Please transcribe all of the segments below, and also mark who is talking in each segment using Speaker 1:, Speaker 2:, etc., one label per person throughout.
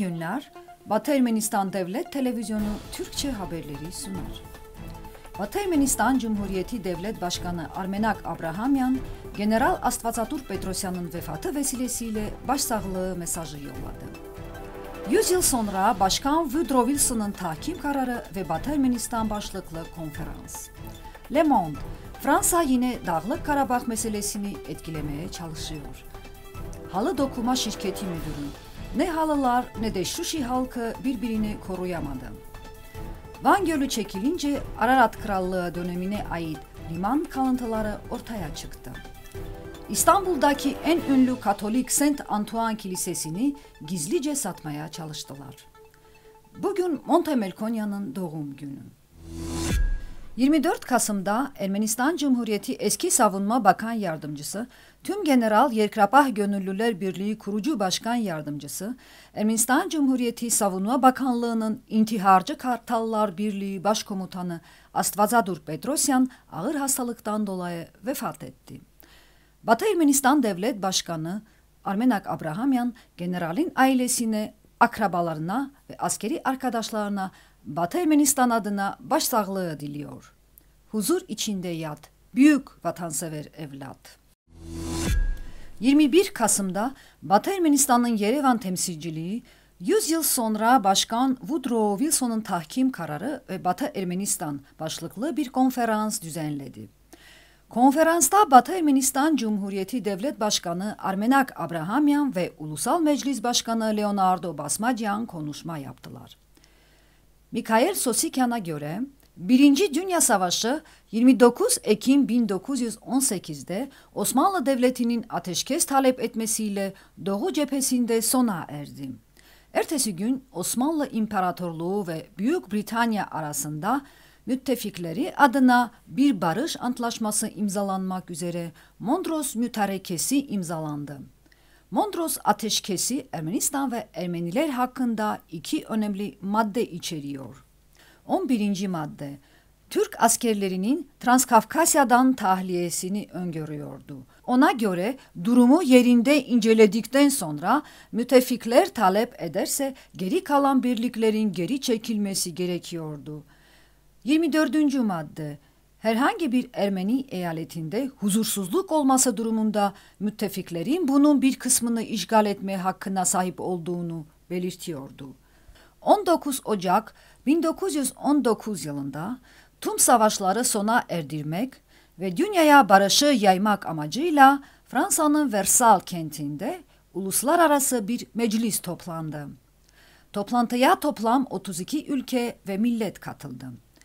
Speaker 1: günler. Batı Ermenistan Devlet Televizyonu Türkçe haberleri sunar. Batı Ermenistan Cumhuriyeti Devlet Başkanı Armenak Abrahamyan, General Astvatsadur Petrosyan'ın vefatı vesilesiyle başsağlığı mesajı yolladı. 100 yıl sonra Başkan Woodrow Wilson'ın tahkim kararı ve Batı Ermenistan başlıklı konferans. Le Monde, Fransa yine Dağlık Karabağ meselesini etkilemeye çalışıyor. Halı dokuma şirketi müdürü, ne halılar ne de Şuşi halkı birbirini koruyamadı. Van Gölü çekilince Ararat Krallığı dönemine ait liman kalıntıları ortaya çıktı. İstanbul'daki en ünlü Katolik Saint Antoine Kilisesi'ni gizlice satmaya çalıştılar. Bugün Montemelkonya'nın doğum günü. 24 Kasım'da Ermenistan Cumhuriyeti Eski Savunma Bakan Yardımcısı, Tüm General Yerkrapah Gönüllüler Birliği Kurucu Başkan Yardımcısı, Ermenistan Cumhuriyeti Savunma Bakanlığı'nın İntiharcı Kartallar Birliği Başkomutanı Astvatsadur Petrosyan ağır hastalıktan dolayı vefat etti. Batı Ermenistan Devlet Başkanı Armenak Abrahamyan, generalin ailesine, akrabalarına ve askeri arkadaşlarına Batı Ermenistan adına başsağlığı diliyor. Huzur içinde yat, büyük vatansever evlat. 21 Kasım'da Batı Ermenistan'ın Yerevan temsilciliği 100 yıl sonra Başkan Woodrow Wilson'ın tahkim kararı ve Batı Ermenistan başlıklı bir konferans düzenledi. Konferansta Batı Ermenistan Cumhuriyeti Devlet Başkanı Armenak Abrahamyan ve Ulusal Meclis Başkanı Leonardo Basmadyan konuşma yaptılar. Mikhail Sosikyan'a göre 1. Dünya Savaşı 29 Ekim 1918'de Osmanlı Devleti'nin ateşkes talep etmesiyle Doğu cephesinde sona erdi. Ertesi gün Osmanlı İmparatorluğu ve Büyük Britanya arasında müttefikleri adına bir barış antlaşması imzalanmak üzere Mondros Mütarekesi imzalandı. Mondros Ateşkesi Ermenistan ve Ermeniler hakkında iki önemli madde içeriyor. 11. madde, Türk askerlerinin Transkafkasya'dan tahliyesini öngörüyordu. Ona göre durumu yerinde inceledikten sonra müttefikler talep ederse geri kalan birliklerin geri çekilmesi gerekiyordu. 24. madde, herhangi bir Ermeni eyaletinde huzursuzluk olması durumunda müttefiklerin bunun bir kısmını işgal etme hakkına sahip olduğunu belirtiyordu. 19 Ocak 1919 yılında tüm savaşları sona erdirmek ve dünyaya barışı yaymak amacıyla Fransa'nın Versailles kentinde uluslararası bir meclis toplandı. Toplantıya toplam 32 ülke ve millet katıldı.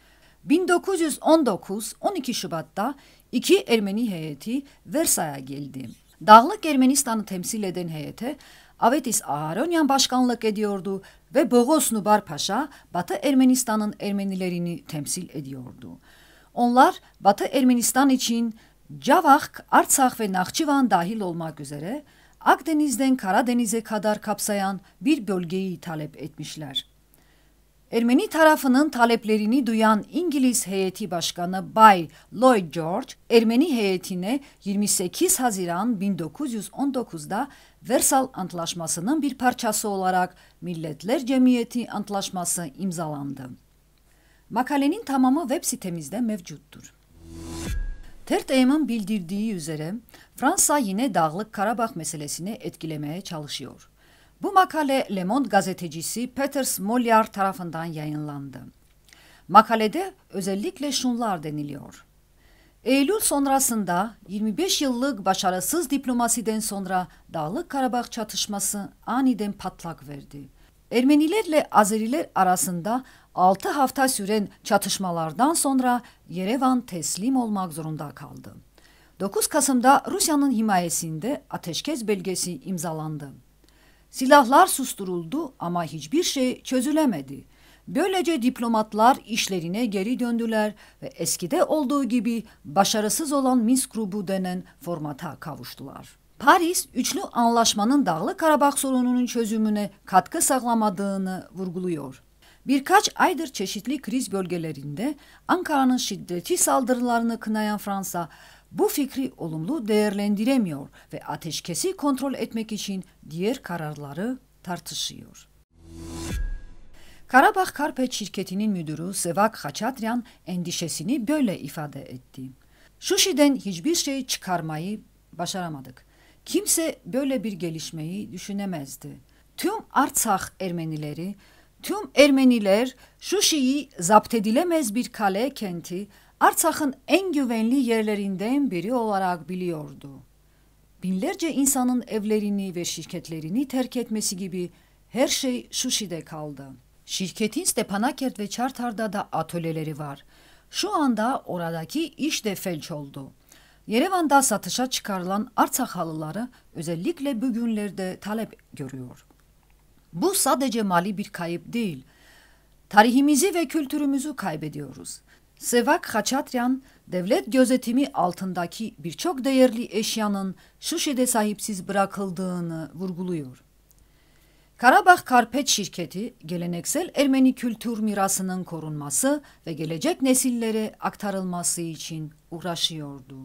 Speaker 1: 1919 12 Şubat'ta iki Ermeni heyeti Versay'a geldi. Dağlık Ermenistan'ı temsil eden heyete Avetis Aharonyan başkanlık ediyordu ve Boğos Nubar Paşa Batı Ermenistan'ın Ermenilerini temsil ediyordu. Onlar Batı Ermenistan için Cavak, Artsakh ve Nahçıvan dahil olmak üzere Akdeniz'den Karadeniz'e kadar kapsayan bir bölgeyi talep etmişler. Ermeni tarafının taleplerini duyan İngiliz heyeti başkanı Bay Lloyd George, Ermeni heyetine 28 Haziran 1919'da Versailles Antlaşması'nın bir parçası olarak Milletler Cemiyeti Antlaşması imzalandı. Makalenin tamamı web sitemizde mevcuttur. TRT'nin bildirdiği üzere Fransa yine Dağlık Karabağ meselesini etkilemeye çalışıyor. Bu makale Le Monde gazetecisi Peter Smolyar tarafından yayınlandı. Makalede özellikle şunlar deniliyor. Eylül sonrasında 25 yıllık başarısız diplomasiden sonra Dağlık Karabağ çatışması aniden patlak verdi. Ermenilerle Azeriler arasında 6 hafta süren çatışmalardan sonra Yerevan teslim olmak zorunda kaldı. 9 Kasım'da Rusya'nın himayesinde ateşkes belgesi imzalandı. Silahlar susturuldu ama hiçbir şey çözülemedi. Böylece diplomatlar işlerine geri döndüler ve eskide olduğu gibi başarısız olan Minsk grubu denen formata kavuştular. Paris, üçlü anlaşmanın Dağlık Karabağ sorununun çözümüne katkı sağlamadığını vurguluyor. Birkaç aydır çeşitli kriz bölgelerinde Ankara'nın şiddetli saldırılarını kınayan Fransa, bu fikri olumlu değerlendiremiyor ve ateşkesi kontrol etmek için diğer kararları tartışıyor. Karabağ Karpet şirketinin müdürü Sevak Haçatryan endişesini böyle ifade etti. Şuşi'den hiçbir şey çıkarmayı başaramadık. Kimse böyle bir gelişmeyi düşünemezdi. Tüm Artsakh Ermenileri, tüm Ermeniler Şuşi'yi zapt edilemez bir kale kenti, Artsakh'ın en güvenli yerlerinden biri olarak biliyordu. Binlerce insanın evlerini ve şirketlerini terk etmesi gibi her şey Şuşi'de kaldı. Şirketin Stepanakert ve Çartar'da da atölyeleri var. Şu anda oradaki iş de felç oldu. Yerevan'da satışa çıkarılan Artsakh halıları özellikle bugünlerde talep görüyor. Bu sadece mali bir kayıp değil. Tarihimizi ve kültürümüzü kaybediyoruz. Sevak Haçatryan, devlet gözetimi altındaki birçok değerli eşyanın Şuşi'de sahipsiz bırakıldığını vurguluyor. Karabağ Karpet şirketi, geleneksel Ermeni kültür mirasının korunması ve gelecek nesillere aktarılması için uğraşıyordu.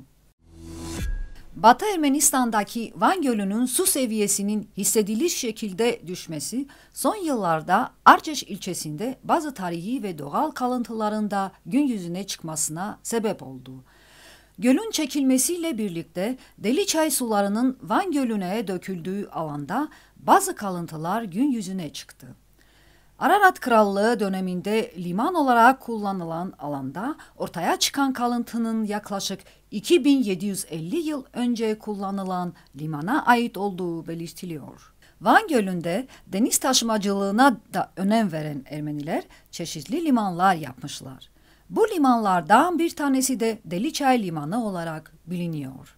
Speaker 1: Batı Ermenistan'daki Van Gölü'nün su seviyesinin hissedilir şekilde düşmesi, son yıllarda Arceş ilçesinde bazı tarihi ve doğal kalıntılarında gün yüzüne çıkmasına sebep oldu. Gölün çekilmesiyle birlikte Deliçay sularının Van Gölü'ne döküldüğü alanda bazı kalıntılar gün yüzüne çıktı. Ararat Krallığı döneminde liman olarak kullanılan alanda ortaya çıkan kalıntının yaklaşık 2750 yıl önce kullanılan limana ait olduğu belirtiliyor. Van Gölü'nde deniz taşımacılığına da önem veren Ermeniler çeşitli limanlar yapmışlar. Bu limanlardan bir tanesi de Deliçay Limanı olarak biliniyor.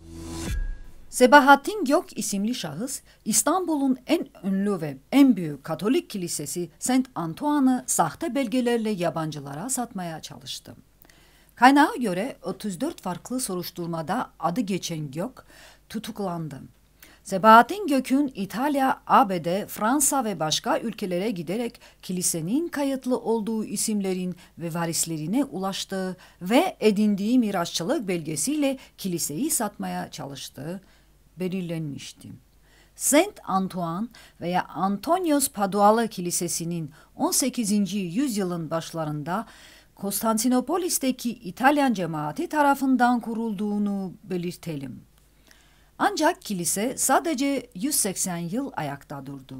Speaker 1: Sebahattin Gök isimli şahıs, İstanbul'un en ünlü ve en büyük Katolik kilisesi Saint Antoine'ı sahte belgelerle yabancılara satmaya çalıştı. Kaynağa göre 34 farklı soruşturmada adı geçen Gök tutuklandı. Sebahattin Gök'ün İtalya, ABD, Fransa ve başka ülkelere giderek kilisenin kayıtlı olduğu isimlerin ve varislerine ulaştığı ve edindiği mirasçılık belgesiyle kiliseyi satmaya çalıştığı belirlenmişti. Saint Antoine veya Antonios Padualı Kilisesi'nin 18. yüzyılın başlarında Konstantinopolis'teki İtalyan cemaati tarafından kurulduğunu belirtelim. Ancak kilise sadece 180 yıl ayakta durdu.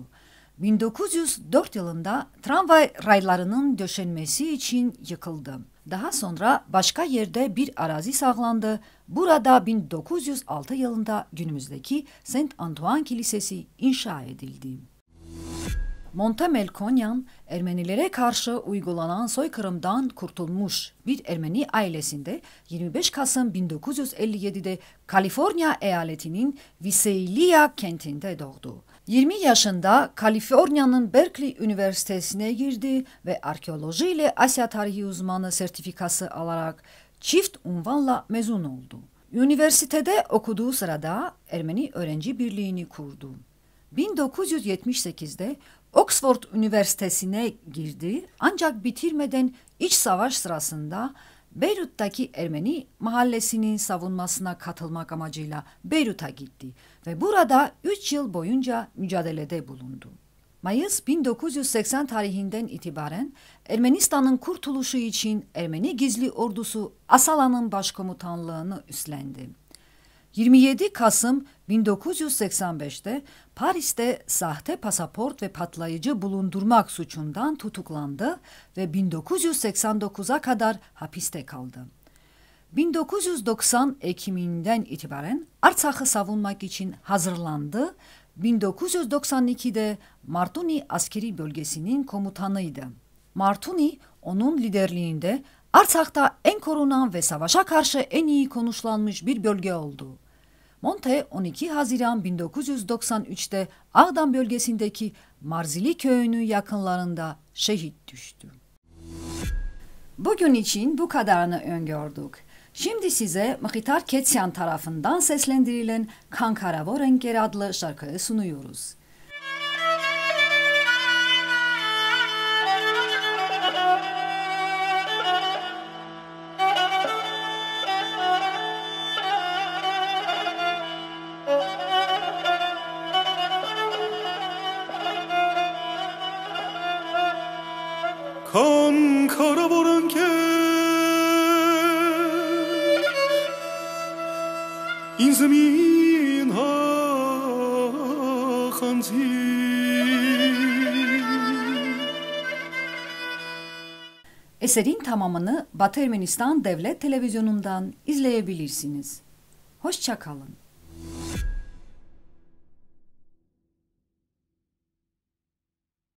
Speaker 1: 1904 yılında tramvay raylarının döşenmesi için yıkıldı. Daha sonra başka yerde bir arazi sağlandı. Burada 1906 yılında günümüzdeki Saint Antoine Kilisesi inşa edildi. Montemelkonyan, Ermenilere karşı uygulanan soykırımdan kurtulmuş bir Ermeni ailesinde 25 Kasım 1957'de Kaliforniya eyaletinin Visalia kentinde doğdu. 20 yaşında Kaliforniya'nın Berkeley Üniversitesi'ne girdi ve arkeoloji ile Asya tarihi uzmanı sertifikası alarak çift unvanla mezun oldu. Üniversitede okuduğu sırada Ermeni Öğrenci Birliği'ni kurdu. 1978'de Oxford Üniversitesi'ne girdi ancak bitirmeden iç savaş sırasında Beyrut'taki Ermeni mahallesinin savunmasına katılmak amacıyla Beyrut'a gitti ve burada 3 yıl boyunca mücadelede bulundu. Mayıs 1980 tarihinden itibaren Ermenistan'ın kurtuluşu için Ermeni Gizli Ordusu Asala'nın başkomutanlığını üstlendi. 27 Kasım 1985'te Paris'te sahte pasaport ve patlayıcı bulundurmak suçundan tutuklandı ve 1989'a kadar hapiste kaldı. 1990 Ekim'inden itibaren Artsakh'ı savunmak için hazırlandı. 1992'de Martuni askeri bölgesinin komutanıydı. Martuni onun liderliğinde Artsakh'ta en korunan ve savaşa karşı en iyi konuşlanmış bir bölge oldu. Monte 12 Haziran 1993'te Ağdam bölgesindeki Marzili köyünün yakınlarında şehit düştü. Bugün için bu kadarını öngördük. Şimdi size Mkhitar Ketsyan tarafından seslendirilen Kankara Vorenger adlı şarkıyı sunuyoruz.
Speaker 2: Kan kara boran in zemin ha khanzi.
Speaker 1: Eserin tamamını Batı Ermenistan Devlet Televizyonu'ndan izleyebilirsiniz. Hoşça kalın.